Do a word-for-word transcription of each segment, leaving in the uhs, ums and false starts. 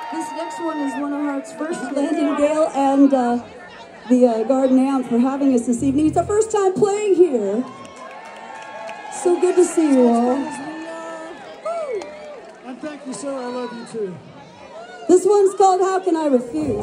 This next one is one of Heart's first. Landon Gale and uh, the uh, Garden Amp for having us this evening. It's our first time playing here. So good to see you all. And thank you, sir. I love you too. This one's called How Can I Refuse?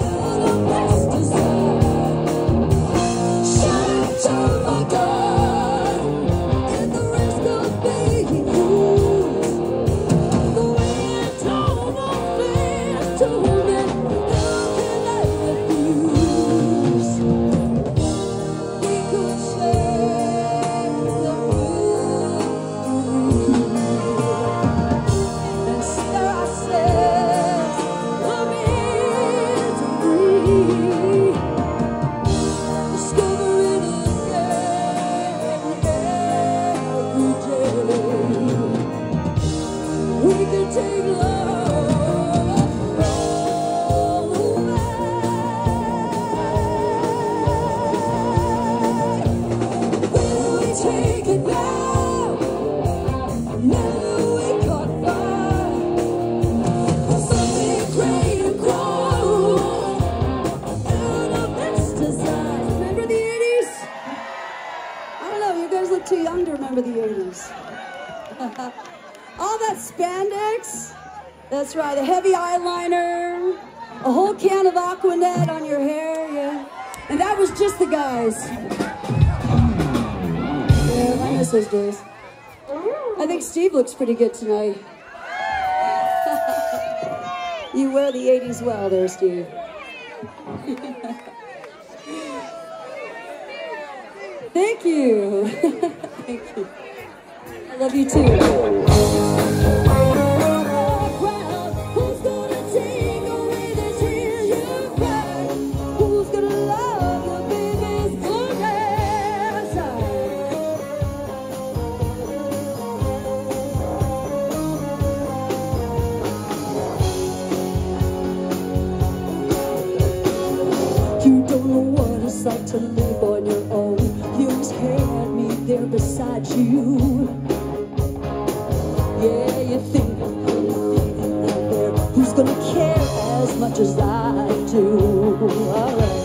Too young to remember the eighties. All that spandex. That's right, a heavy eyeliner, a whole can of Aquanet on your hair, yeah. And that was just the guys. Yeah, I miss those days. I think Steve looks pretty good tonight. You wear the eighties well there, Steve. Thank you. Thank you. I love you too. Who's gonna take away the tears you cry? Who's gonna love your baby's goodness? You don't know what it's like to live on your own. You always had me there beside you. Yeah, you think who's gonna care as much as I do? All right.